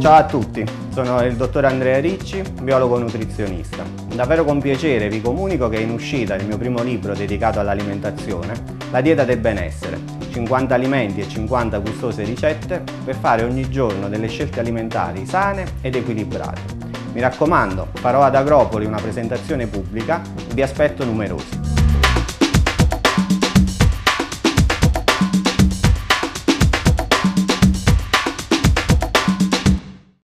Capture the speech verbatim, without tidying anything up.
Ciao a tutti, sono il dottor Andrea Ricci, biologo nutrizionista. Davvero con piacere vi comunico che è in uscita il mio primo libro dedicato all'alimentazione, La dieta del benessere, cinquanta alimenti e cinquanta gustose ricette per fare ogni giorno delle scelte alimentari sane ed equilibrate. Mi raccomando, farò ad Agropoli una presentazione pubblica, vi aspetto numerosi.